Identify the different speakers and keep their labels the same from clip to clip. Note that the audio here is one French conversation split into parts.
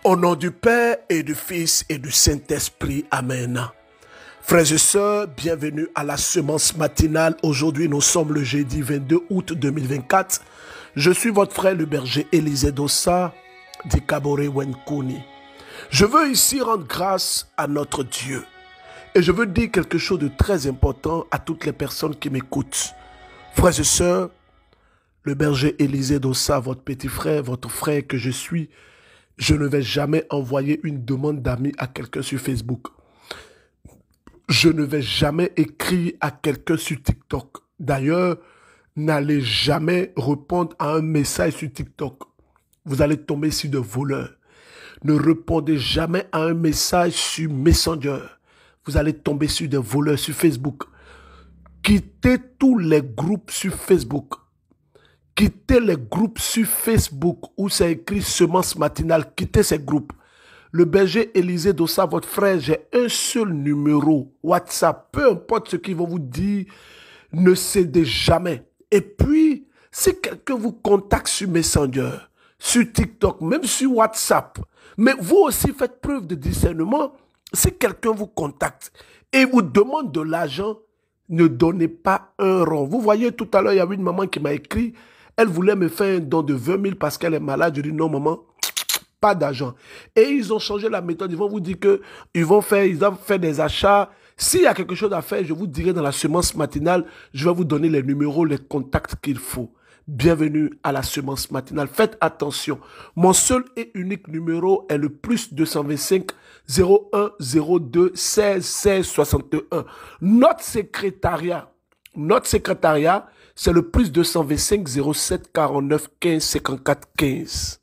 Speaker 1: Au nom du Père et du Fils et du Saint-Esprit. Amen. Frères et sœurs, bienvenue à la semence matinale. Aujourd'hui, nous sommes le jeudi 22 août 2024. Je suis votre frère le berger Élisée Dossa de Kabore Wenkuni. Je veux ici rendre grâce à notre Dieu. Et je veux dire quelque chose de très important à toutes les personnes qui m'écoutent. Frères et sœurs, le berger Élisée Dossa, votre petit frère, votre frère que je suis, je ne vais jamais envoyer une demande d'amis à quelqu'un sur Facebook. Je ne vais jamais écrire à quelqu'un sur TikTok. D'ailleurs, n'allez jamais répondre à un message sur TikTok. Vous allez tomber sur des voleurs. Ne répondez jamais à un message sur Messenger. Vous allez tomber sur des voleurs sur Facebook. Quittez tous les groupes sur Facebook. Quittez les groupes sur Facebook où c'est écrit semence matinale. Quittez ces groupes. Le berger Élisée Dossa, votre frère, j'ai un seul numéro WhatsApp. Peu importe ce qu'ils vont vous dire, ne cédez jamais. Et puis, si quelqu'un vous contacte sur Messenger, sur TikTok, même sur WhatsApp, mais vous aussi faites preuve de discernement. Si quelqu'un vous contacte et vous demande de l'argent, ne donnez pas un rond. Vous voyez, tout à l'heure, il y avait une maman qui m'a écrit. Elle voulait me faire un don de 20 000 parce qu'elle est malade. Je dis non, maman, pas d'argent. Et ils ont changé la méthode. Ils vont vous dire qu'ils doivent faire des achats. S'il y a quelque chose à faire, je vous dirai dans la semence matinale, je vais vous donner les numéros, les contacts qu'il faut. Bienvenue à la semence matinale. Faites attention. Mon seul et unique numéro est le plus 225 01 02 16 16 61. Notre secrétariat, c'est le plus 225 07 49 15 54 15.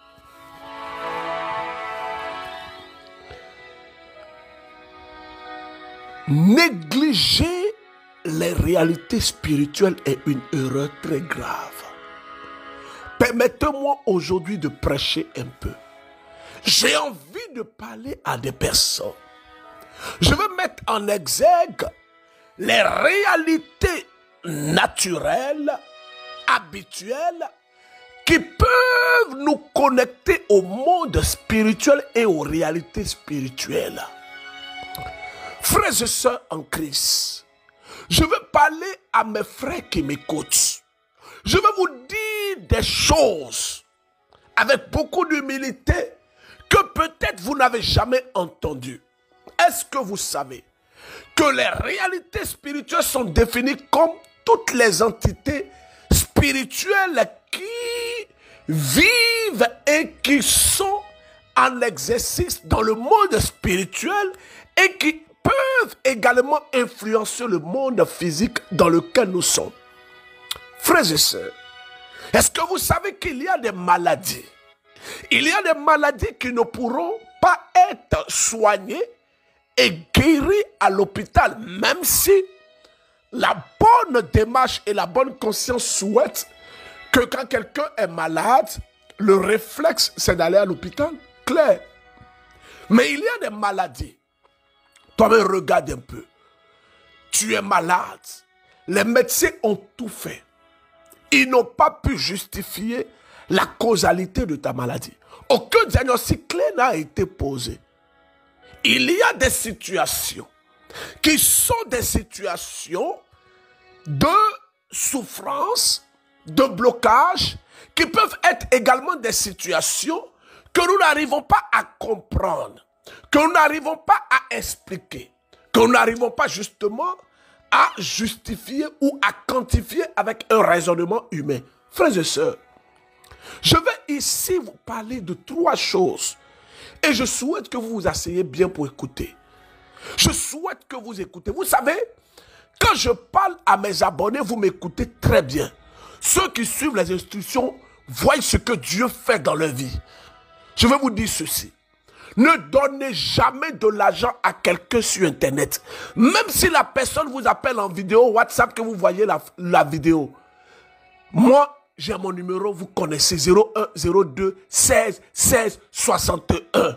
Speaker 1: Négliger les réalités spirituelles est une erreur très grave. Permettez-moi aujourd'hui de prêcher un peu. J'ai envie de parler à des personnes. Je veux mettre en exergue les réalités naturelles, habituelles, qui peuvent nous connecter au monde spirituel et aux réalités spirituelles. Frères et sœurs en Christ, je veux parler à mes frères qui m'écoutent. Je veux vous dire des choses avec beaucoup d'humilité que peut-être vous n'avez jamais entendues. Est-ce que vous savez que les réalités spirituelles sont définies comme toutes les entités spirituelles qui vivent et qui sont en exercice dans le monde spirituel et qui peuvent également influencer le monde physique dans lequel nous sommes. Frères et sœurs, est-ce que vous savez qu'il y a des maladies? Il y a des maladies qui ne pourront pas être soignées et guéries à l'hôpital, même si la bonne démarche et la bonne conscience souhaitent que quand quelqu'un est malade, le réflexe, c'est d'aller à l'hôpital. Clair. Mais il y a des maladies. Toi-même, regarde un peu. Tu es malade. Les médecins ont tout fait. Ils n'ont pas pu justifier la causalité de ta maladie. Aucun diagnostic clair n'a été posé. Il y a des situations qui sont des situations de souffrance, de blocage, qui peuvent être également des situations que nous n'arrivons pas à comprendre, que nous n'arrivons pas à expliquer, que nous n'arrivons pas justement à justifier ou à quantifier avec un raisonnement humain. Frères et sœurs, je vais ici vous parler de 3 choses et je souhaite que vous vous asseyez bien pour écouter. Je souhaite que vous écoutez. Vous savez, quand je parle à mes abonnés, vous m'écoutez très bien. Ceux qui suivent les instructions voient ce que Dieu fait dans leur vie. Je vais vous dire ceci. Ne donnez jamais de l'argent à quelqu'un sur Internet. Même si la personne vous appelle en vidéo, WhatsApp, que vous voyez la vidéo. Moi, j'ai mon numéro, vous connaissez, 01 02 16 16 61.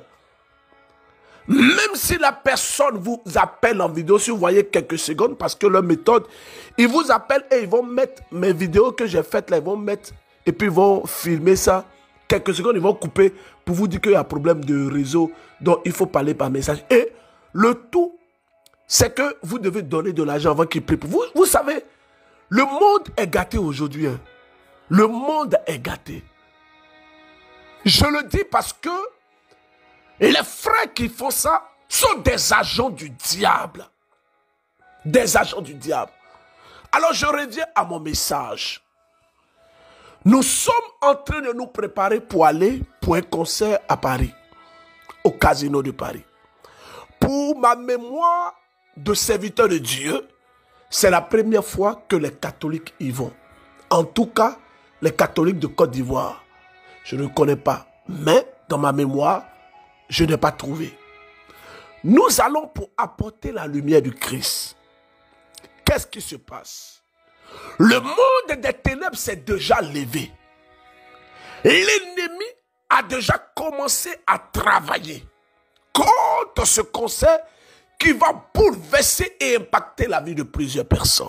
Speaker 1: Même si la personne vous appelle en vidéo, si vous voyez quelques secondes, parce que leur méthode, ils vous appellent et ils vont mettre mes vidéos que j'ai faites là, ils vont mettre, et puis ils vont filmer ça quelques secondes, ils vont couper pour vous dire qu'il y a un problème de réseau, donc il faut parler par message. Et le tout, c'est que vous devez donner de l'argent avant qu'ils prient pour vous. Vous savez, le monde est gâté aujourd'hui. Hein. Le monde est gâté. Je le dis parce que les frères qui font ça sont des agents du diable. Des agents du diable. Alors je reviens à mon message. Nous sommes en train de nous préparer pour aller pour un concert à Paris, au Casino de Paris. Pour ma mémoire de serviteur de Dieu, c'est la première fois que les catholiques y vont. En tout cas, les catholiques de Côte d'Ivoire. Je ne connais pas, mais dans ma mémoire, je n'ai pas trouvé. Nous allons pour apporter la lumière du Christ. Qu'est-ce qui se passe? Le monde des ténèbres s'est déjà levé. L'ennemi a déjà commencé à travailler contre ce concert qui va bouleverser et impacter la vie de plusieurs personnes.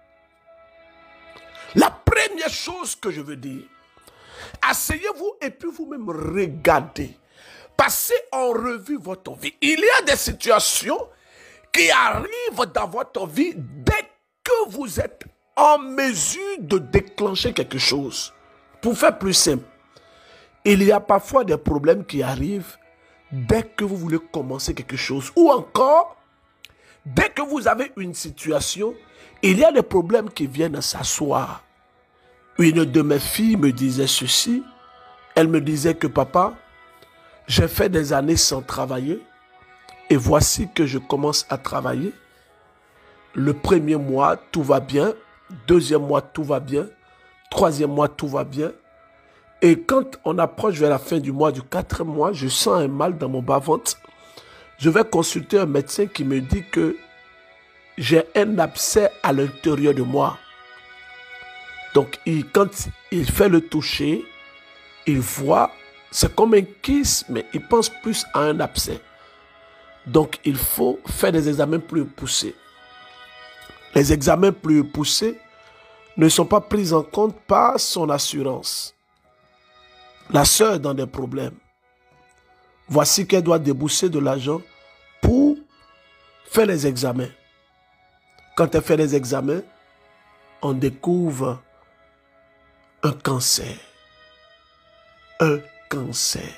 Speaker 1: La première chose que je veux dire, asseyez-vous et puis vous-même regardez. Passez en revue votre vie. Il y a des situations qui arrivent dans votre vie dès que vous êtes en mesure de déclencher quelque chose. Pour faire plus simple, il y a parfois des problèmes qui arrivent dès que vous voulez commencer quelque chose. Ou encore, dès que vous avez une situation, il y a des problèmes qui viennent s'asseoir. Une de mes filles me disait ceci. Elle me disait que papa, j'ai fait des années sans travailler et voici que je commence à travailler. Le premier mois, tout va bien. Deuxième mois, tout va bien. Troisième mois, tout va bien. Et quand on approche vers la fin du mois, du quatrième mois, je sens un mal dans mon bas-ventre. Je vais consulter un médecin qui me dit que j'ai un abcès à l'intérieur de moi. Donc, quand il fait le toucher, il voit, c'est comme un kyste, mais il pense plus à un abcès. Donc, il faut faire des examens plus poussés. Les examens plus poussés ne sont pas pris en compte par son assurance. La sœur est dans des problèmes. Voici qu'elle doit débourser de l'argent pour faire les examens. Quand elle fait les examens, on découvre un cancer. Un cancer.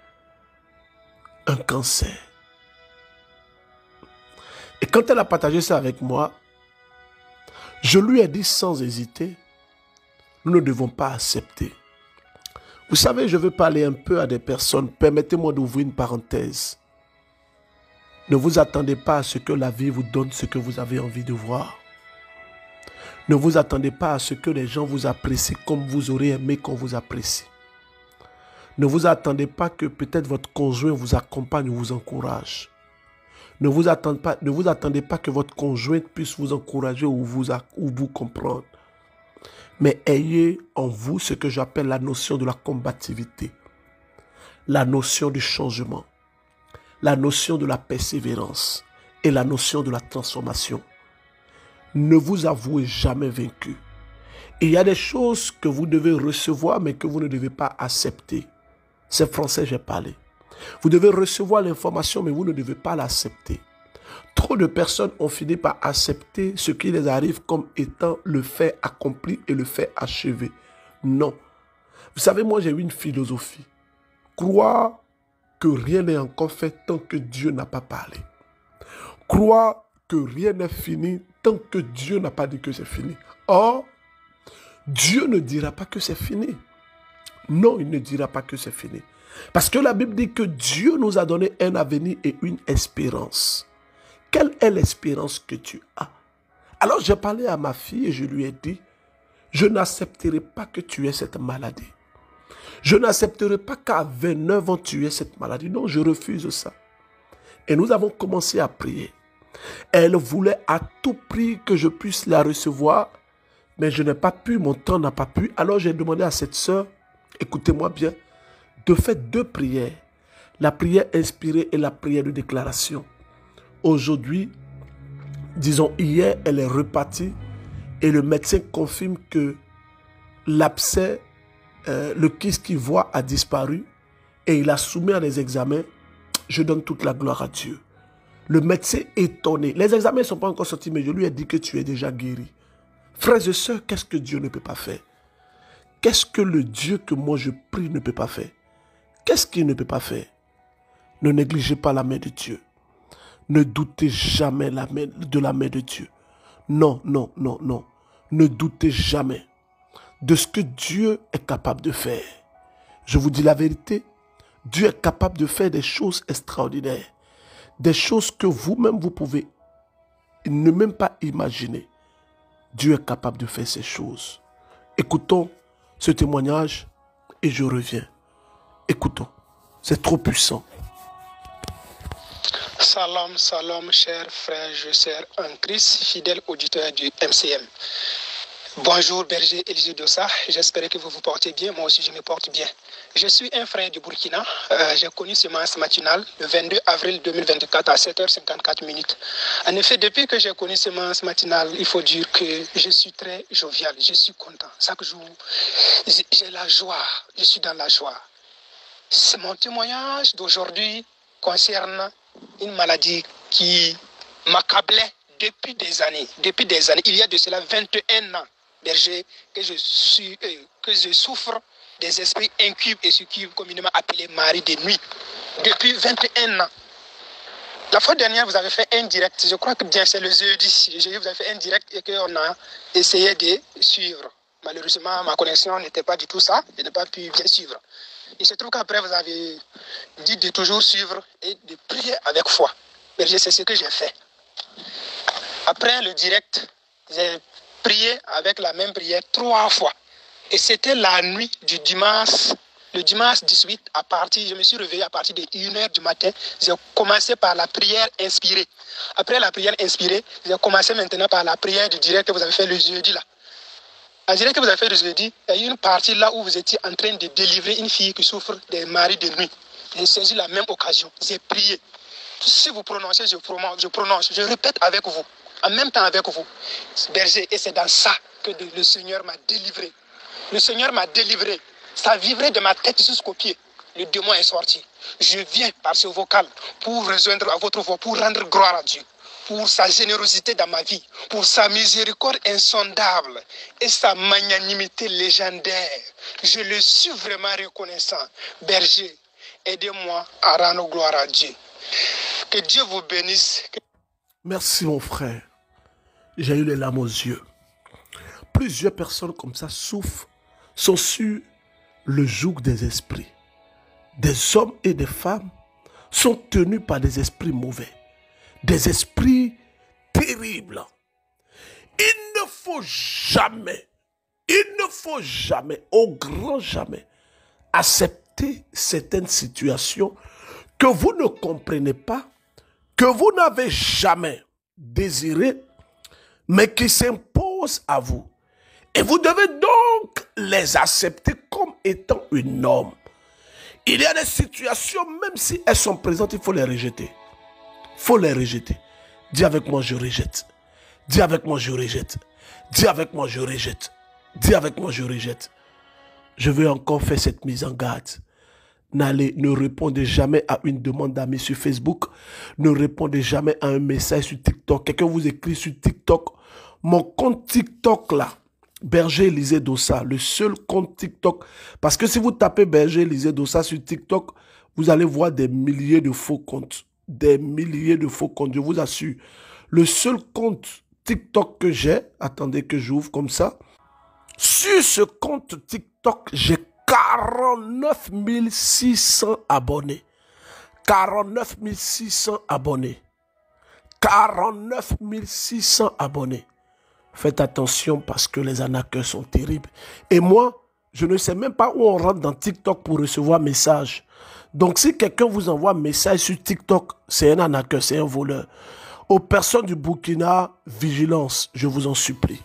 Speaker 1: Un cancer. Et quand elle a partagé ça avec moi, je lui ai dit sans hésiter, nous ne devons pas accepter. Vous savez, je veux parler un peu à des personnes. Permettez-moi d'ouvrir une parenthèse. Ne vous attendez pas à ce que la vie vous donne ce que vous avez envie de voir. Ne vous attendez pas à ce que les gens vous apprécient comme vous aurez aimé qu'on vous apprécie. Ne vous attendez pas que peut-être votre conjoint vous accompagne ou vous encourage. Ne vous attendez pas que votre conjointe puisse vous encourager ou vous comprendre. Mais ayez en vous ce que j'appelle la notion de la combativité, la notion du changement, la notion de la persévérance et la notion de la transformation. Ne vous avouez jamais vaincu. Il y a des choses que vous devez recevoir mais que vous ne devez pas accepter. C'est français, j'ai parlé. Vous devez recevoir l'information mais vous ne devez pas l'accepter. Trop de personnes ont fini par accepter ce qui les arrive comme étant le fait accompli et le fait achevé. Non. Vous savez, moi j'ai eu une philosophie. Croire que rien n'est encore fait tant que Dieu n'a pas parlé. Croire que rien n'est fini tant que Dieu n'a pas dit que c'est fini. Or, Dieu ne dira pas que c'est fini. Non, il ne dira pas que c'est fini. Parce que la Bible dit que Dieu nous a donné un avenir et une espérance. Quelle est l'espérance que tu as? Alors j'ai parlé à ma fille et je lui ai dit, je n'accepterai pas que tu aies cette maladie. Je n'accepterai pas qu'à 29 ans tu aies cette maladie. Non, je refuse ça. Et nous avons commencé à prier. Elle voulait à tout prix que je puisse la recevoir, mais je n'ai pas pu, mon temps n'a pas pu. Alors j'ai demandé à cette sœur, écoutez-moi bien, de faire deux prières. La prière inspirée et la prière de déclaration. Aujourd'hui, disons hier, elle est repartie et le médecin confirme que l'abcès le kyste qu'il voit a disparu et il a soumis à des examens. Je donne toute la gloire à Dieu. Le médecin étonné. Les examens ne sont pas encore sortis, mais je lui ai dit que tu es déjà guéri. Frères et sœurs, qu'est-ce que Dieu ne peut pas faire? Qu'est-ce que le Dieu que moi je prie ne peut pas faire? Qu'est-ce qu'il ne peut pas faire? Ne négligez pas la main de Dieu. Ne doutez jamais de la main de Dieu. Non, non, non, non. Ne doutez jamais de ce que Dieu est capable de faire. Je vous dis la vérité. Dieu est capable de faire des choses extraordinaires. Des choses que vous-même, vous pouvez ne même pas imaginer. Dieu est capable de faire ces choses. Écoutons ce témoignage et je reviens. Écoutons. C'est trop puissant.
Speaker 2: Salam, salam, chers frères, je sers en Christ, fidèle auditeur du MCM. Bonjour, berger Élisée Dossa. J'espère que vous vous portez bien. Moi aussi, je me porte bien. Je suis un frère du Burkina. J'ai connu Semence Matinale le 22 avril 2024 à 7h54. En effet, depuis que j'ai connu Semence Matinale, il faut dire que je suis très jovial. Je suis content. Chaque jour, j'ai la joie. Je suis dans la joie. Mon témoignage d'aujourd'hui concerne une maladie qui m'accablait depuis des années. Depuis des années. Il y a de cela 21 ans, berger, que je souffre des esprits incubes et succubes, communément appelés maris de nuit. Depuis 21 ans. La fois dernière, vous avez fait un direct. Je crois que bien c'est le jeudi. Vous avez fait un direct et qu'on a essayé de suivre. Malheureusement, ma connexion n'était pas du tout ça. Je n'ai pas pu bien suivre. Il se trouve qu'après, vous avez dit de toujours suivre et de prier avec foi. Berger, c'est ce que j'ai fait. Après le direct, j'ai prié avec la même prière 3 fois. Et c'était la nuit du dimanche, le dimanche 18, je me suis réveillé à partir de 1h du matin. J'ai commencé par la prière inspirée. Après la prière inspirée, j'ai commencé maintenant par la prière du direct que vous avez fait le jeudi là. La direct que vous avez fait le jeudi, il y a eu une partie là où vous étiez en train de délivrer une fille qui souffre des maris de nuit. J'ai saisi la même occasion, j'ai prié. Si vous prononcez, je prononce, je répète avec vous, en même temps avec vous. Berger, et c'est dans ça que le Seigneur m'a délivré. Le Seigneur m'a délivré. Ça vibrait de ma tête jusqu'aux pieds. Le démon est sorti. Je viens par ce vocal pour rejoindre à votre voix, pour rendre gloire à Dieu, pour sa générosité dans ma vie, pour sa miséricorde insondable et sa magnanimité légendaire. Je le suis vraiment reconnaissant. Berger, aidez-moi à rendre gloire à Dieu. Que Dieu vous bénisse.
Speaker 1: Merci mon frère. J'ai eu les larmes aux yeux. Plusieurs personnes comme ça souffrent, sont sur le joug des esprits. Des hommes et des femmes sont tenus par des esprits mauvais, des esprits terribles. Il ne faut jamais, au grand jamais, accepter certaines situations que vous ne comprenez pas, que vous n'avez jamais désirées, mais qui s'imposent à vous. Et vous devez donc les accepter comme étant une norme. Il y a des situations, même si elles sont présentes, il faut les rejeter. Il faut les rejeter. Dis avec moi, je rejette. Dis avec moi, je rejette. Dis avec moi, je rejette. Dis avec moi, je rejette. Je veux encore faire cette mise en garde. Ne répondez jamais à une demande d'amis sur Facebook. Ne répondez jamais à un message sur TikTok. Quelqu'un vous écrit sur TikTok. Mon compte TikTok là, Berger Élisée Dossa, le seul compte TikTok. Parce que si vous tapez Berger Élisée Dossa sur TikTok, vous allez voir des milliers de faux comptes. Des milliers de faux comptes, je vous assure. Le seul compte TikTok que j'ai, attendez que j'ouvre comme ça. Sur ce compte TikTok, j'ai 49 600 abonnés. 49 600 abonnés. 49 600 abonnés. Faites attention parce que les arnaqueurs sont terribles. Et moi, je ne sais même pas où on rentre dans TikTok pour recevoir message. Donc si quelqu'un vous envoie un message sur TikTok, c'est un arnaqueur, c'est un voleur. Aux personnes du Burkina, vigilance, je vous en supplie.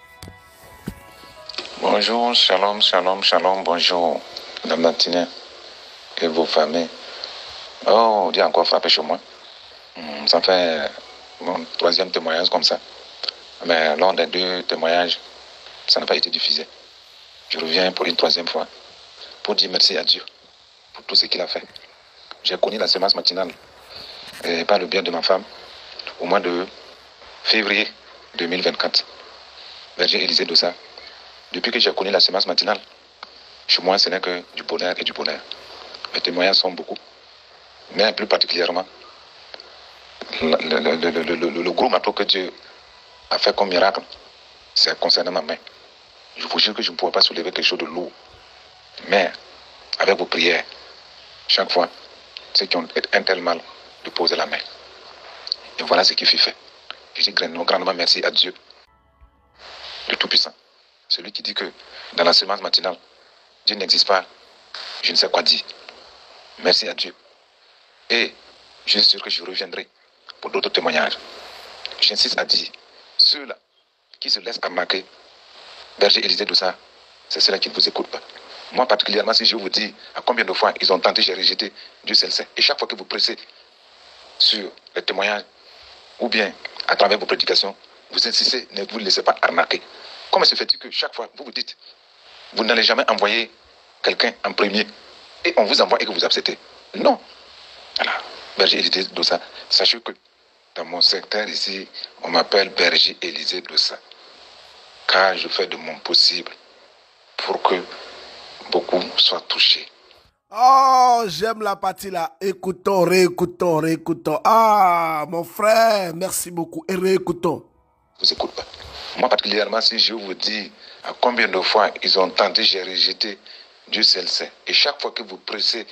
Speaker 3: Bonjour, shalom, shalom, shalom, bonjour, la matinée et vos familles. Oh, Dieu a encore frappé chez moi. Ça fait mon 3e témoignage comme ça. Mais lors des 2 témoignages, ça n'a pas été diffusé. Je reviens pour une 3e fois. pour dire merci à Dieu pour tout ce qu'il a fait. J'ai connu la sémence matinale par le biais de ma femme au mois de février 2024. Berger Élisée Dossa. Depuis que j'ai connu la sémence matinale, chez moi, ce n'est que du bonheur et du bonheur. Les témoignages sont beaucoup. Mais plus particulièrement, le gros marteau que Dieu a fait comme miracle, c'est concernant ma main. Je vous jure que je ne pourrais pas soulever quelque chose de lourd. Mais, avec vos prières, chaque fois, ceux qui ont un tel mal, de poser la main. Et voilà ce qui fut fait. Je dis grandement merci à Dieu, le Tout-Puissant. Celui qui dit que dans la sémence matinale, Dieu n'existe pas, je ne sais quoi dire. Merci à Dieu. Et je suis sûr que je reviendrai pour d'autres témoignages. J'insiste à dire, ceux-là qui se laissent arnaquer, Berger Élisée Dossa, c'est ceux-là qui ne vous écoutent pas. Moi particulièrement, si je vous dis à combien de fois ils ont tenté, j'ai rejeté, Dieu seul sait. Et chaque fois que vous pressez sur les témoignages, ou bien à travers vos prédications, vous insistez, ne vous laissez pas arnaquer. Comment se fait-il que chaque fois, vous vous dites, vous n'allez jamais envoyer quelqu'un en premier, et on vous envoie et que vous acceptez? Non. Voilà. Berger Élisée Dossa, sachez que dans mon secteur ici, on m'appelle Berger Élisée Dossa, car je fais de mon possible pour que beaucoup soient touchés.
Speaker 1: Oh, j'aime la partie là. Écoutons, réécoutons, réécoutons. Ah, mon frère, merci beaucoup. Et réécoutons.
Speaker 3: Vous écoutez pas. Moi particulièrement, si je vous dis à combien de fois ils ont tenté, j'ai rejeté, Dieu seul sait. Et chaque fois que vous pressez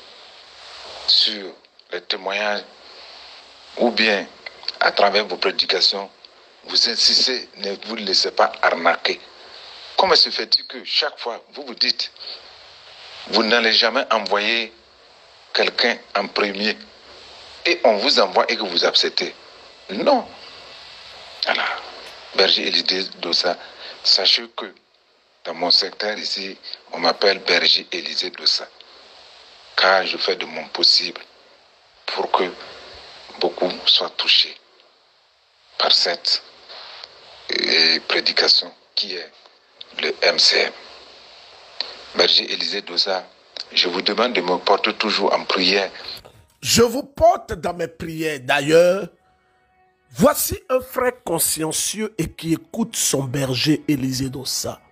Speaker 3: sur les témoignages, ou bien à travers vos prédications, vous insistez, ne vous laissez pas arnaquer. Comment se fait-il que chaque fois, vous vous dites, vous n'allez jamais envoyer quelqu'un en premier et on vous envoie et que vous acceptez? Non. Voilà. Berger Élisée Dossa, sachez que dans mon secteur ici, on m'appelle Berger Élisée Dossa, car je fais de mon possible pour que beaucoup soient touchés par cette prédication qui est le MCM. Berger Élisée Dossa, je vous demande de me porter toujours en prière.
Speaker 1: Je vous porte dans mes prières. D'ailleurs, voici un frère consciencieux et qui écoute son berger Élisée Dossa.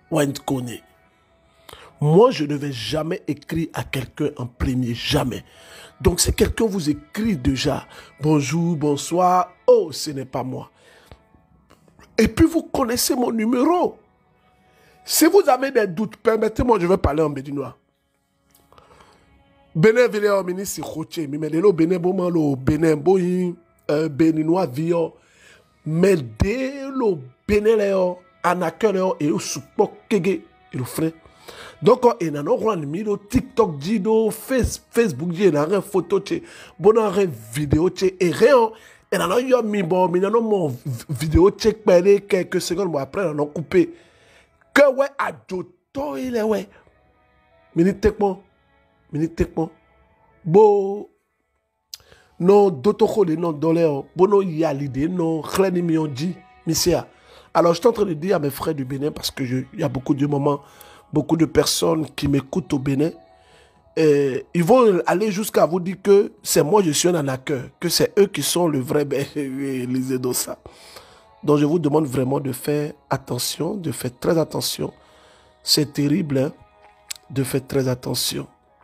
Speaker 1: Moi, je ne vais jamais écrire à quelqu'un en premier, jamais. Donc, si quelqu'un vous écrit déjà, bonjour, bonsoir, oh, ce n'est pas moi. Et puis, vous connaissez mon numéro. Si vous avez des doutes, permettez-moi, je vais parler en béninois. Bénin, Véléo, ministre, Roché, mais le Bénin, bon, le Bénin, bon, béninois, vieux, mais dès le Bénin, Léo, Anakel, Léo, et au support, Kege, et le frère. Donc, il y a un TikTok, Facebook, il y a une photo, il y a une vidéo, et rien. Et il y a une vidéo, quelques secondes après, on a coupé. Que ouais, à d'autres, il est ouais. Minute, Bo, non, d'autres, non, dollar, bono, y a l'idée, non, rien ni mion dit, monsieur. Alors, je suis en train de dire à mes frères du Bénin, parce que il y a beaucoup de moments, beaucoup de personnes qui m'écoutent au Bénin, et ils vont aller jusqu'à vous dire que c'est moi, je suis un arnaqueur, que c'est eux qui sont le vrai Élisée Dossa. Donc, je vous demande vraiment de faire attention, de faire très attention. C'est terrible, hein, de faire très attention.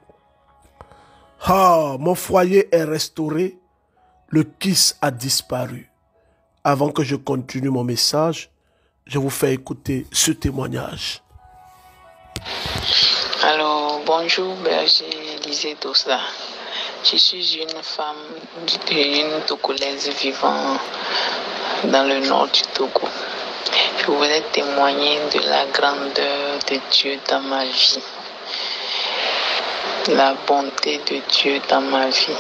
Speaker 1: Ah, mon foyer est restauré, le kiss a disparu. Avant que je continue mon message, je vous fais écouter ce témoignage.
Speaker 4: Alors, bonjour, berger Élisée Dossa. Je suis une femme, une Togolaise vivant dans le nord du Togo. Je voulais témoigner de la grandeur de Dieu dans ma vie, la bonté de Dieu dans ma vie.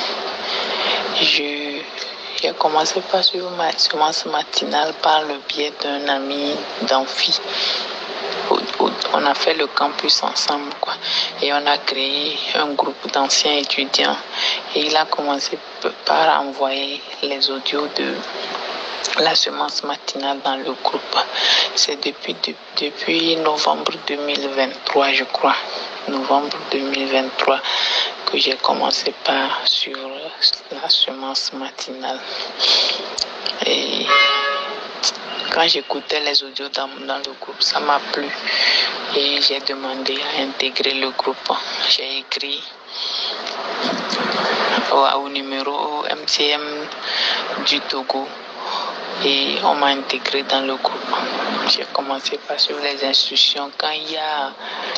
Speaker 4: J'ai commencé par suivre ma séance matinale par le biais d'un ami d'amphi. On a fait le campus ensemble, quoi. Et on a créé un groupe d'anciens étudiants. Et il a commencé par envoyer les audios la semence matinale dans le groupe. C'est depuis novembre 2023, je crois. Novembre 2023 que j'ai commencé par suivre la semence matinale. Et quand j'écoutais les audios dans le groupe, ça m'a plu. Et j'ai demandé à intégrer le groupe. J'ai écrit au numéro MCM du Togo. Et on m'a intégré dans le groupe. J'ai commencé par suivre les instructions. Quand il y a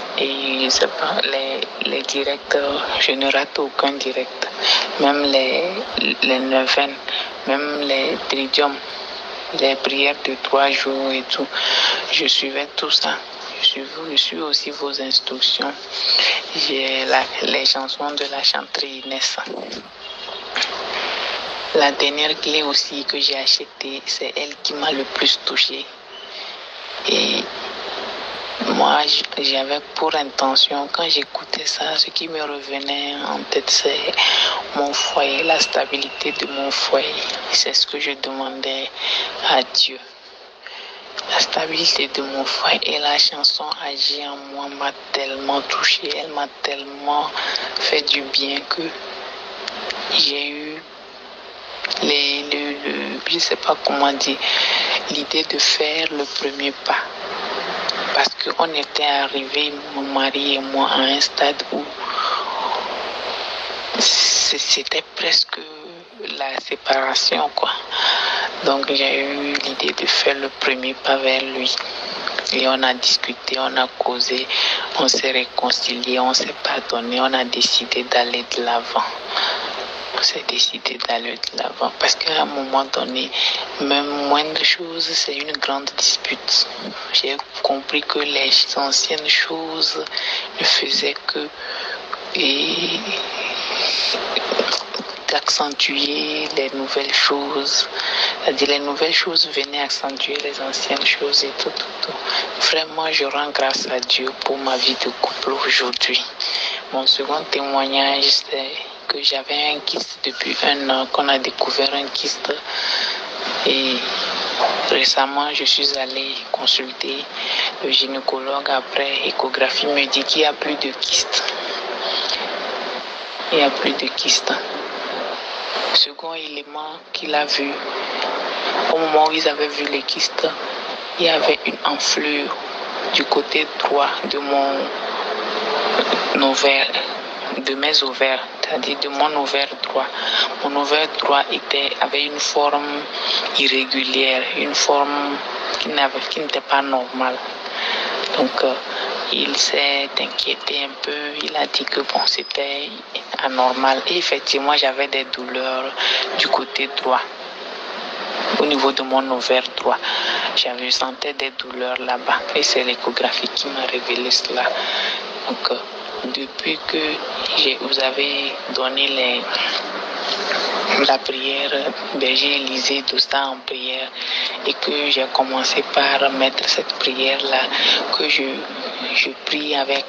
Speaker 4: les directeurs, je ne rate aucun direct. Même les neuvaines, même les tridiums, les prières de 3 jours et tout. Je suivais tout ça. Je suis aussi vos instructions. J'ai les chansons de la chanterie Inès. La dernière clé aussi que j'ai achetée, c'est elle qui m'a le plus touchée. Et moi, j'avais pour intention, quand j'écoutais ça, ce qui me revenait en tête, c'est mon foyer, la stabilité de mon foyer. C'est ce que je demandais à Dieu. La stabilité de mon foyer. Et la chanson Agit en moi m'a tellement touchée, elle m'a tellement fait du bien que j'ai eu je ne sais pas comment dire, l'idée de faire le premier pas. Parce qu'on était arrivés, mon mari et moi, à un stade où c'était presque la séparation, quoi. Donc j'ai eu l'idée de faire le premier pas vers lui. Et on a discuté, on a causé, on s'est réconcilié, on s'est pardonné, on a décidé d'aller de l'avant. C'est décidé d'aller de l'avant parce qu'à un moment donné, même moindre chose, c'est une grande dispute. J'ai compris que les anciennes choses ne faisaient que d'accentuer les nouvelles choses. C'est-à-dire les nouvelles choses venaient accentuer les anciennes choses et tout. Vraiment, je rends grâce à Dieu pour ma vie de couple aujourd'hui. Mon second témoignage, c'est que j'avais un kyste depuis 1 an, qu'on a découvert un kyste. Et récemment, je suis allée consulter le gynécologue après échographie. Il me dit qu'il n'y a plus de kyste. Il n'y a plus de kyste. Second élément qu'il a vu, au moment où ils avaient vu les kystes, il y avait une enflure du côté droit de mon ovaire, de mes ovaires, c'est-à-dire de mon ovaire droit. Mon ovaire droit avait une forme irrégulière, une forme qui n'était pas normale. Donc, il s'est inquiété un peu, il a dit que bon, c'était anormal. Et effectivement, j'avais des douleurs du côté droit, au niveau de mon ovaire droit. Je sentais des douleurs là-bas. Et c'est l'échographie qui m'a révélé cela. Donc, depuis que vous avez donné la prière, j'ai lisé tout ça en prière et que j'ai commencé par mettre cette prière-là, que je prie avec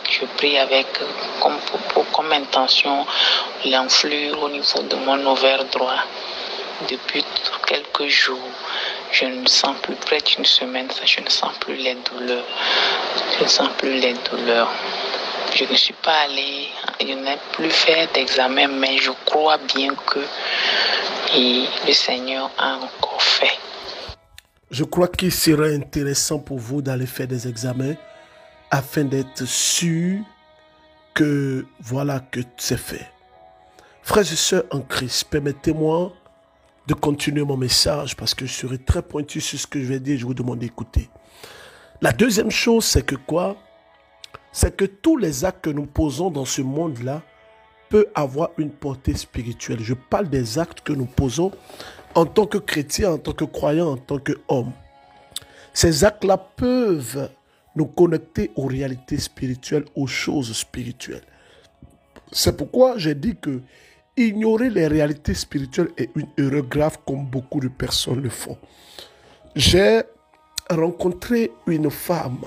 Speaker 4: comme intention l'enflure au niveau de mon ovaire droit. Depuis quelques jours, je ne sens plus, près d'une semaine, je ne sens plus les douleurs. Je ne sens plus les douleurs. Je ne suis pas allée, je n'ai plus fait d'examen, mais je crois bien que le Seigneur a encore fait.
Speaker 1: Je crois qu'il serait intéressant pour vous d'aller faire des examens afin d'être sûr que voilà que c'est fait. Frères et sœurs en Christ, permettez-moi de continuer mon message parce que je serai très pointu sur ce que je vais dire. Je vous demande d'écouter. La deuxième chose, c'est que quoi? C'est que tous les actes que nous posons dans ce monde-là peuvent avoir une portée spirituelle. Je parle des actes que nous posons en tant que chrétiens, en tant que croyants, en tant qu'hommes. Ces actes-là peuvent nous connecter aux réalités spirituelles, aux choses spirituelles. C'est pourquoi j'ai dit que ignorer les réalités spirituelles est une erreur grave comme beaucoup de personnes le font. J'ai rencontré une femme.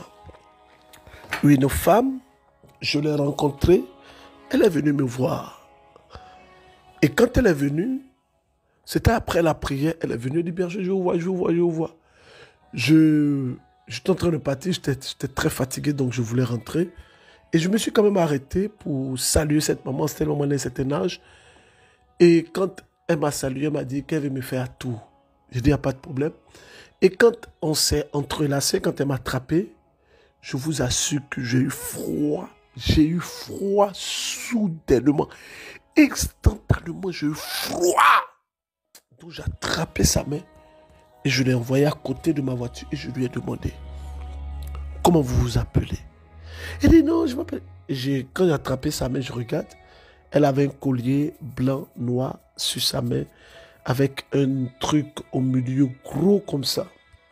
Speaker 1: Je l'ai rencontrée, elle est venue me voir. Et quand elle est venue, C'était après la prière, elle est venue, elle dit, Berger, je vous vois, je vous vois, je vous vois. J'étais en train de partir, j'étais très fatigué, donc je voulais rentrer. Et je me suis quand même arrêté pour saluer cette maman, c'était le moment d'un certain âge. Et quand elle m'a salué, elle m'a dit qu'elle veut me faire tout. J'ai dit, il n'y a pas de problème. Et quand on s'est entrelacé, quand elle m'a attrapé, je vous assure que j'ai eu froid. J'ai eu froid soudainement. Instantanément, j'ai eu froid. Donc j'ai attrapé sa main et je l'ai envoyé à côté de ma voiture et je lui ai demandé, comment vous vous appelez? Elle dit, non, je m'appelle... Quand j'ai attrapé sa main, je regarde. Elle avait un collier blanc, noir sur sa main avec un truc au milieu gros comme ça.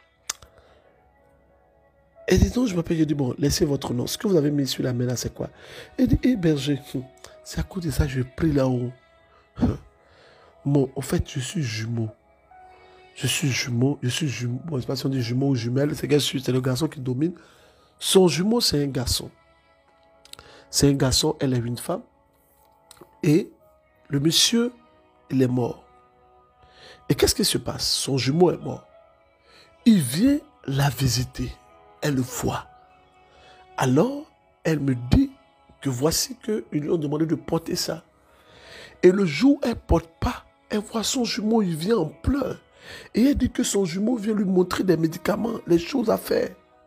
Speaker 1: Elle dit, non, je m'appelle. Je dis, bon, laissez votre nom. Ce que vous avez mis sur la main là, c'est quoi? Elle dit, hé, berger, c'est à cause de ça que je l'ai pris là-haut. Bon, en fait, je suis jumeau. Je suis jumeau. Bon, je ne sais pas si on dit jumeau ou jumelle. C'est le garçon qui domine. Son jumeau, c'est un garçon. C'est un garçon, elle est une femme. Et le monsieur, il est mort. Et qu'est-ce qui se passe? Son jumeau est mort. Il vient la visiter. Elle le voit. Alors, elle me dit que voici qu'ils lui ont demandé de porter ça. Et le jour où elle ne porte pas, elle voit son jumeau, il vient en pleurs. Et elle dit que son jumeau vient lui montrer des médicaments, les choses à faire.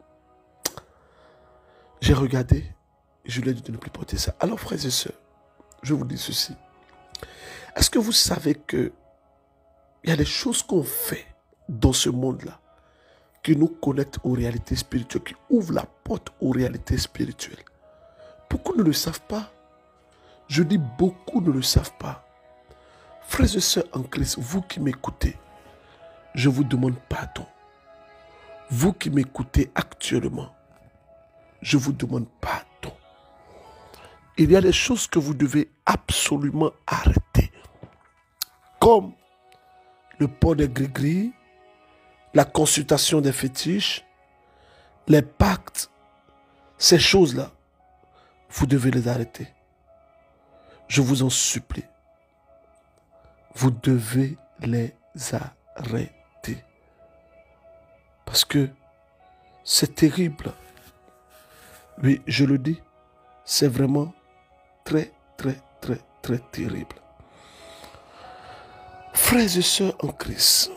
Speaker 1: J'ai regardé, je lui ai dit de ne plus porter ça. Alors, frères et sœurs, je vous dis ceci. Est-ce que vous savez qu'il y a des choses qu'on fait dans ce monde-là qui nous connectent aux réalités spirituelles, qui ouvrent la porte aux réalités spirituelles? Beaucoup ne le savent pas. Je dis beaucoup ne le savent pas. Frères et sœurs en Christ, vous qui m'écoutez, je vous demande pardon. Vous qui m'écoutez actuellement, je vous demande pardon. Il y a des choses que vous devez absolument arrêter. Comme le port des gris-gris, la consultation des fétiches, les pactes, ces choses-là, vous devez les arrêter. Je vous en supplie. Vous devez les arrêter. Parce que c'est terrible. Oui, je le dis, c'est vraiment très, très, très, très terrible. Frères et sœurs en Christ,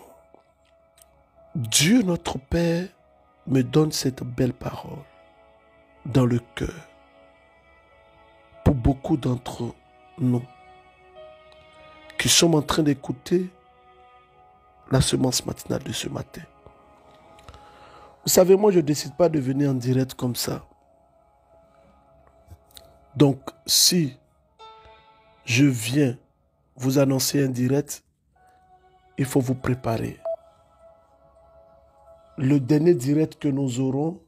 Speaker 1: Dieu notre Père me donne cette belle parole dans le cœur pour beaucoup d'entre nous qui sommes en train d'écouter la semence matinale de ce matin. Vous savez, moi, je ne décide pas de venir en direct comme ça. Donc, si je viens vous annoncer en direct, il faut vous préparer. Le dernier direct que nous aurons,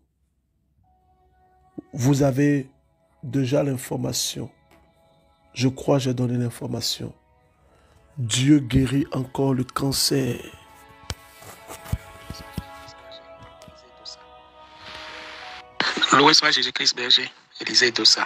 Speaker 1: vous avez déjà l'information. Je crois que j'ai donné l'information. Dieu guérit encore le cancer.
Speaker 2: Loué soit Jésus-Christ berger, Élisée Dossa.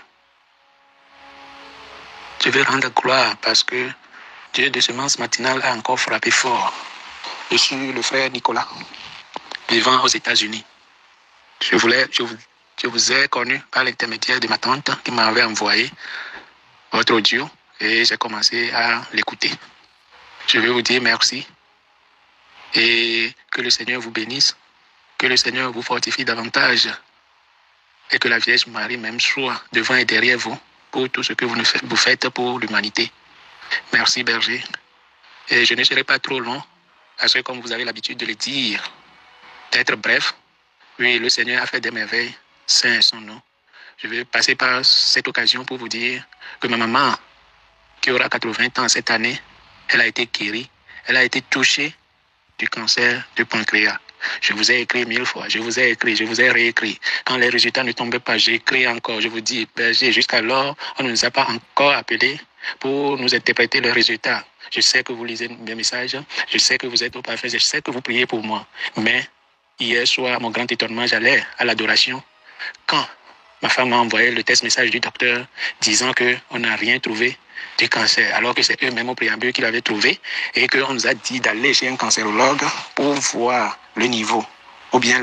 Speaker 2: Je vais rendre gloire parce que Dieu de semence matinale a encore frappé fort. Je suis le frère Nicolas, vivant aux États-Unis. Je vous ai connu par l'intermédiaire de ma tante qui m'avait envoyé votre audio et j'ai commencé à l'écouter. Je veux vous dire merci et que le Seigneur vous bénisse, que le Seigneur vous fortifie davantage et que la Vierge Marie même soit devant et derrière vous pour tout ce que vous faites pour l'humanité. Merci berger. Et je ne serai pas trop long parce que comme vous avez l'habitude de le dire, d'être bref, oui, le Seigneur a fait des merveilles, saint est son nom. Je vais passer par cette occasion pour vous dire que ma maman, qui aura 80 ans cette année, elle a été guérie, elle a été touchée du cancer du pancréas. Je vous ai écrit 1000 fois, je vous ai écrit, je vous ai réécrit. Quand les résultats ne tombaient pas, j'ai écrit encore. Je vous dis, berger, jusqu'alors, on ne nous a pas encore appelés pour nous interpréter les résultats. Je sais que vous lisez mes messages, je sais que vous êtes au parfait, je sais que vous priez pour moi. Mais hier soir, mon grand étonnement, j'allais à l'adoration. Quand ma femme m'a envoyé le test message du docteur disant qu'on n'a rien trouvé,
Speaker 5: du cancer, alors que c'est eux-mêmes au préambule qu'ils avaient trouvé et qu'on nous a dit d'aller chez un cancérologue pour voir le niveau ou bien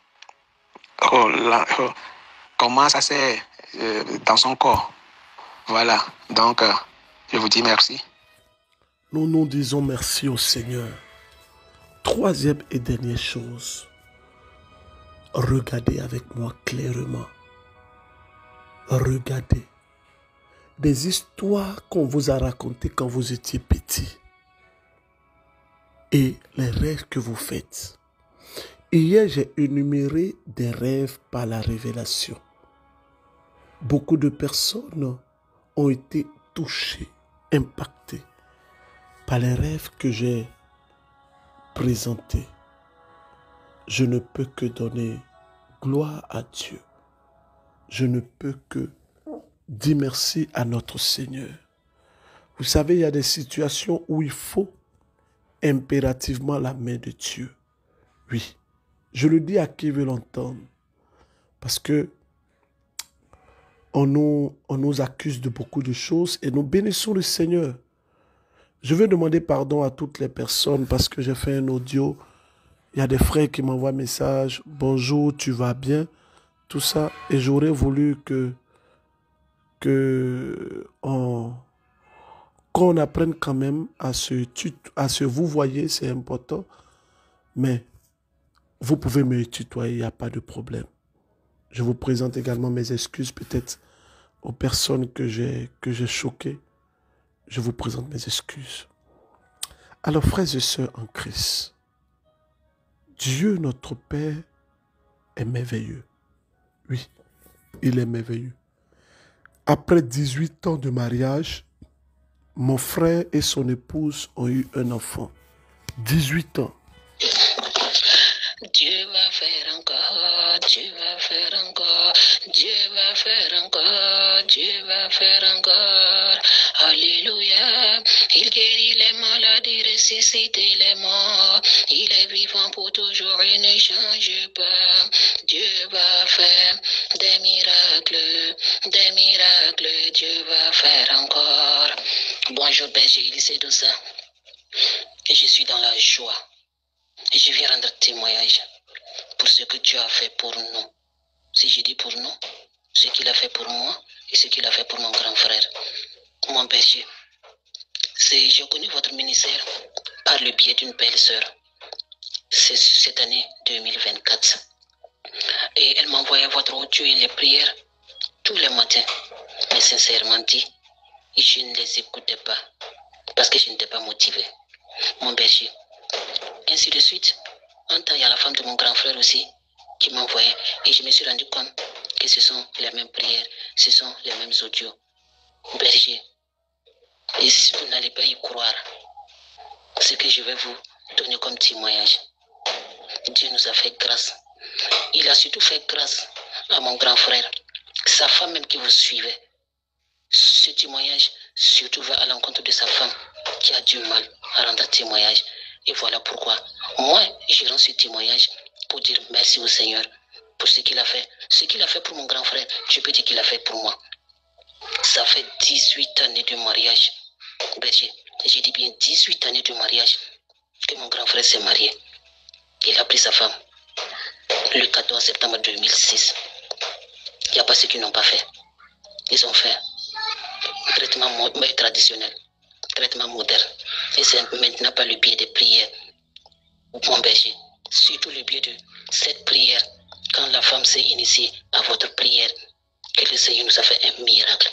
Speaker 5: comment ça c'est dans son corps. Voilà, donc je vous dis merci.
Speaker 1: Nous disons merci au Seigneur. Troisième et dernière chose, regardez avec moi clairement. Regardez des histoires qu'on vous a racontées quand vous étiez petit et les rêves que vous faites. Hier, j'ai énuméré des rêves par la révélation. Beaucoup de personnes ont été touchées, impactées par les rêves que j'ai présentés. Je ne peux que donner gloire à Dieu. Je ne peux que dire merci à notre Seigneur. Vous savez, il y a des situations où il faut impérativement la main de Dieu. Oui, je le dis à qui veut l'entendre. Parce que on nous accuse de beaucoup de choses et nous bénissons le Seigneur. Je veux demander pardon à toutes les personnes parce que j'ai fait un audio. Il y a des frères qui m'envoient un message. Bonjour, tu vas bien? Tout ça. Et j'aurais voulu qu'on apprenne quand même à se vous voyez, c'est important. Mais vous pouvez me tutoyer, il n'y a pas de problème. Je vous présente également mes excuses peut-être aux personnes que j'ai choquées. Je vous présente mes excuses. Alors, frères et sœurs en Christ, Dieu notre Père est merveilleux. Oui, il est merveilleux. Après 18 ans de mariage, mon frère et son épouse ont eu un enfant. 18 ans.
Speaker 4: Dieu va faire encore, Dieu va faire encore, Dieu va faire encore, Dieu va faire encore. Alléluia. Il guérit les malades, il ressuscite les morts. Il est vivant pour toujours, il ne change pas. Dieu va faire des miracles, Dieu va faire encore. Bonjour, berger, Élisée Dossa. Je suis dans la joie. Je viens rendre témoignage pour ce que Dieu a fait pour nous. Si je dis pour nous, ce qu'il a fait pour moi et ce qu'il a fait pour mon grand frère, mon berger. J'ai connu votre ministère par le biais d'une belle sœur. C'est cette année 2024. Et elle m'envoyait votre audio et les prières tous les matins. Mais sincèrement dit, je ne les écoutais pas parce que je n'étais pas motivé. Mon berger. Ainsi de suite, un temps, il y a la femme de mon grand frère aussi qui m'envoyait et je me suis rendu compte que ce sont les mêmes prières, ce sont les mêmes audios. Berger, et si vous n'allez pas y croire, ce que je vais vous donner comme témoignage, Dieu nous a fait grâce. Il a surtout fait grâce à mon grand frère, sa femme même qui vous suivait. Ce témoignage surtout va à l'encontre de sa femme qui a du mal à rendre témoignage. Et voilà pourquoi moi, je rends ce témoignage pour dire merci au Seigneur pour ce qu'il a fait. Ce qu'il a fait pour mon grand frère, je peux dire qu'il a fait pour moi. Ça fait 18 années de mariage. Berger, j'ai dit bien 18 années de mariage que mon grand frère s'est marié. Il a pris sa femme le 14 septembre 2006. Il n'y a pas ceux qui n'ont pas fait. Ils ont fait traitement traditionnel, traitement moderne. Et c'est maintenant par le biais des prières. Mon berger, surtout le biais de cette prière, quand la femme s'est initiée à votre prière, que le Seigneur nous a fait un miracle.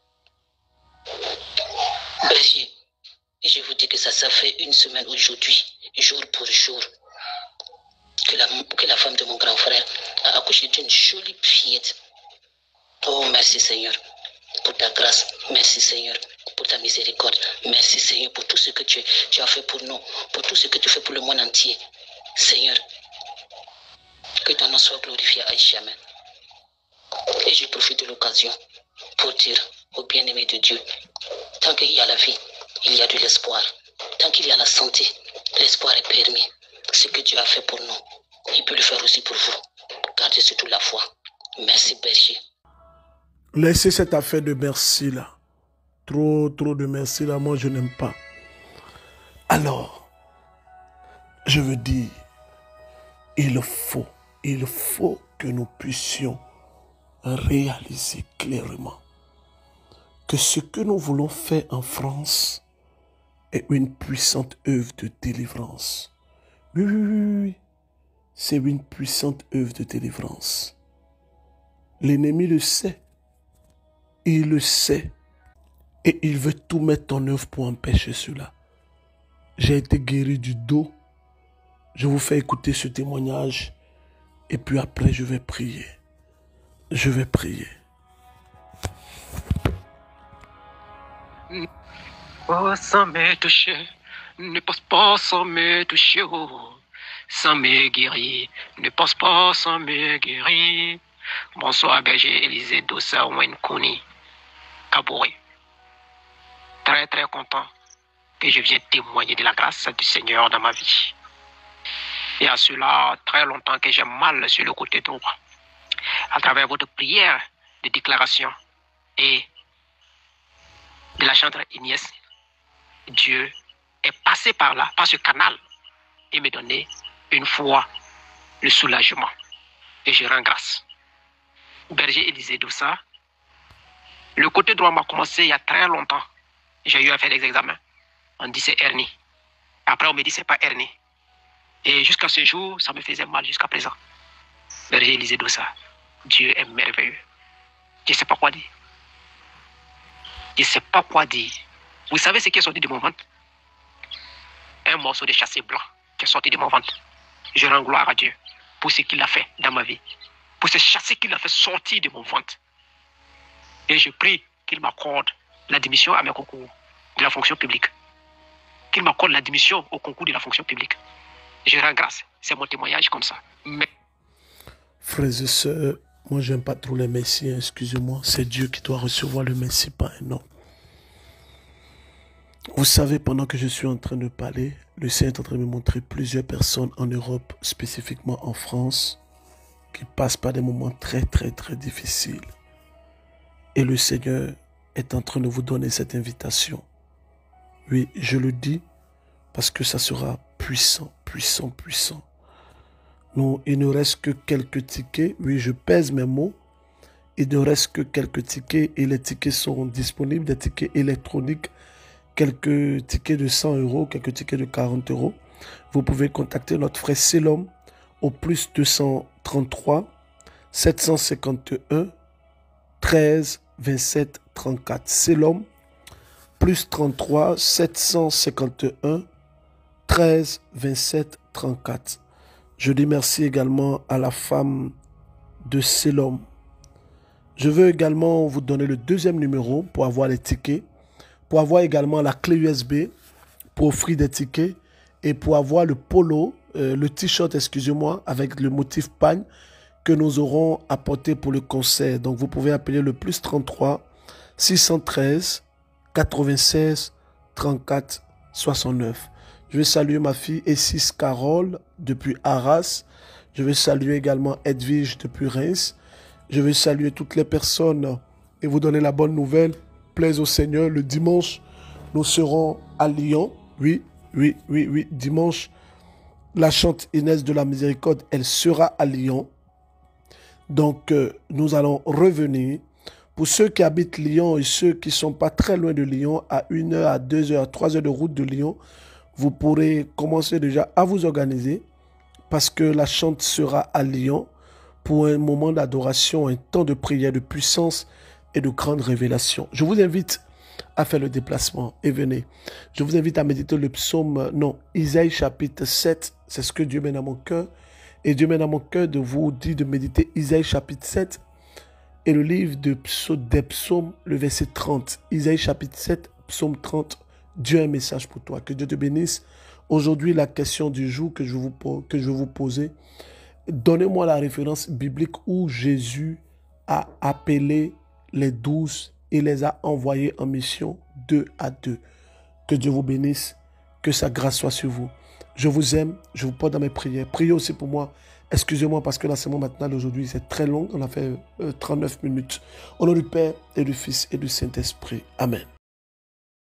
Speaker 4: Berger, je vous dis que ça fait une semaine aujourd'hui, jour pour jour, que la femme de mon grand frère a accouché d'une jolie fillette. Oh, merci Seigneur pour ta grâce. Merci Seigneur pour ta miséricorde. Merci Seigneur pour tout ce que tu as fait pour nous, pour tout ce que tu fais pour le monde entier. Seigneur, que ton nom soit glorifié à jamais. Et je profite de l'occasion pour dire au bien-aimé de Dieu, tant qu'il y a la vie, il y a de l'espoir. Tant qu'il y a la santé, l'espoir est permis. Ce que Dieu a fait pour nous, il peut le faire aussi pour vous. Gardez surtout la foi. Merci berger.
Speaker 1: Laissez cette affaire de merci là. Trop de merci là, moi je n'aime pas. Alors, je veux dire, il faut que nous puissions réaliser clairement que ce que nous voulons faire en France est une puissante œuvre de délivrance. Oui. C'est une puissante œuvre de délivrance. L'ennemi le sait. Il le sait. Et il veut tout mettre en œuvre pour empêcher cela. J'ai été guéri du dos. Je vous fais écouter ce témoignage. Et puis après, je vais prier. Je vais prier.
Speaker 6: Oh, sans me toucher. Ne passe pas sans me toucher. Oh. Sans me guérir, ne pense pas sans me guérir. Bonsoir, berger Élisée Dossa Wenkoni, Kabouré. Très content que je vienne témoigner de la grâce du Seigneur dans ma vie. Et à cela, très longtemps que j'ai mal sur le côté droit. À travers votre prière de déclaration et de la chantre Inès, Dieu est passé par là, par ce canal, et me donnait une fois le soulagement. Et je rends grâce. Berger Élisée Dossa, le côté droit m'a commencé il y a très longtemps. J'ai eu à faire des examens. On dit c'est hernie. Après on me dit c'est pas hernie. Et jusqu'à ce jour, ça me faisait mal jusqu'à présent. Berger Élisée Dossa, Dieu est merveilleux. Je ne sais pas quoi dire. Je ne sais pas quoi dire. Vous savez ce qui est sorti de mon ventre? Un morceau de chassé blanc qui est sorti de mon ventre. Je rends gloire à Dieu pour ce qu'il a fait dans ma vie. Pour ce chassé qu'il a fait sortir de mon ventre. Et je prie qu'il m'accorde l'admission à mes concours de la fonction publique. Qu'il m'accorde l'admission au concours de la fonction publique. Je rends grâce. C'est mon témoignage comme ça. Mais...
Speaker 1: Frères et sœurs, moi j'aime pas trop les messies, excusez-moi. C'est Dieu qui doit recevoir le messie, pas un homme. Vous savez, pendant que je suis en train de parler, le Seigneur est en train de me montrer plusieurs personnes en Europe, spécifiquement en France, qui passent par des moments très difficiles. Et le Seigneur est en train de vous donner cette invitation. Oui, je le dis parce que ça sera puissant. Non, il ne reste que quelques tickets. Oui, je pèse mes mots. Il ne reste que quelques tickets et les tickets seront disponibles, des tickets électroniques. Quelques tickets de 100 €, quelques tickets de 40 €. Vous pouvez contacter notre frère Selom au plus 233 751 13 27 34. Selom plus 33 751 13 27 34. Je dis merci également à la femme de Selom. Je veux également vous donner le deuxième numéro pour avoir les tickets, pour avoir également la clé USB pour offrir des tickets et pour avoir le polo, le t-shirt, excusez-moi, avec le motif pagne que nous aurons apporté pour le concert. Donc vous pouvez appeler le plus 33 613 96 34 69. Je vais saluer ma fille Essis Carole depuis Arras. Je vais saluer également Edwige depuis Reims. Je vais saluer toutes les personnes et vous donner la bonne nouvelle. Plaise au Seigneur, le dimanche, nous serons à Lyon. Oui, dimanche, la chante Inès de la Miséricorde, elle sera à Lyon. Donc, nous allons revenir. Pour ceux qui habitent Lyon et ceux qui ne sont pas très loin de Lyon, à 1 heure, à 2 heures, à 3 heures de route de Lyon, vous pourrez commencer déjà à vous organiser parce que la chante sera à Lyon pour un moment d'adoration, un temps de prière, de puissance et de grande révélation. Je vous invite à faire le déplacement et venez. Je vous invite à méditer le psaume, Isaïe chapitre 7, c'est ce que Dieu met dans mon cœur. Et Dieu met dans mon cœur de vous dire de méditer Isaïe chapitre 7 et le livre des psaumes, le verset 30. Isaïe chapitre 7, psaume 30. Dieu a un message pour toi. Que Dieu te bénisse. Aujourd'hui, la question du jour que je vais vous poser, donnez-moi la référence biblique où Jésus a appelé les 12 et les a envoyés en mission 2 à 2. Que Dieu vous bénisse, que sa grâce soit sur vous. Je vous aime, je vous porte dans mes prières. Priez aussi pour moi. Excusez-moi parce que l'enseignement matinal aujourd'hui, c'est très long. On a fait 39 minutes. Au nom du Père et du Fils et du Saint-Esprit. Amen.